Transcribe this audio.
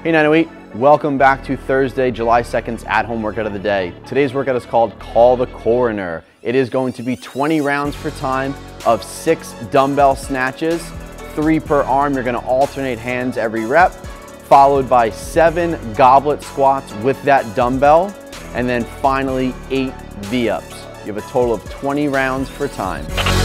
Hey 908, welcome back to Thursday, July 2nd's at-home workout of the day. Today's workout is called Call the Coroner. It is going to be 20 rounds for time of 6 dumbbell snatches, 3 per arm. You're gonna alternate hands every rep, followed by 7 goblet squats with that dumbbell, and then finally 8 V-ups. You have a total of 20 rounds for time.